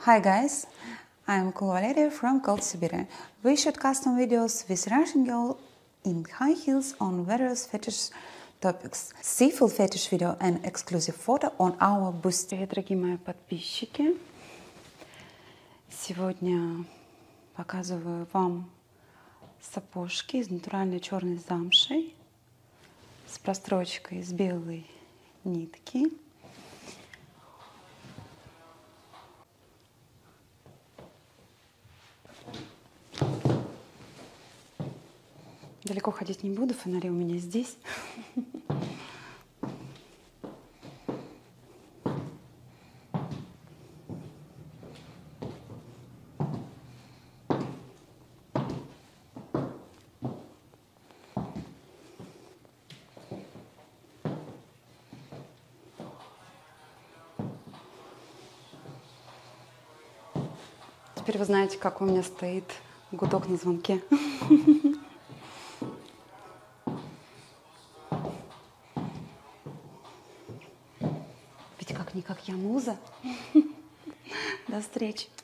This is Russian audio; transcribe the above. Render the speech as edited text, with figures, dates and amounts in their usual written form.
Hi guys, I'm Cool Valeria from Cold Siberia. We shoot custom videos with Russian girl in high heels on various fetish topics. See full fetish video and exclusive photo on our Boosty. Привет, дорогие мои подписчики! Сегодня показываю вам сапожки из натуральной черной замши с прострочкой из белой нитки. Далеко ходить не буду, фонари у меня здесь. Теперь вы знаете, как у меня стоит гудок на звонке. Ведь как-никак я муза. До встречи.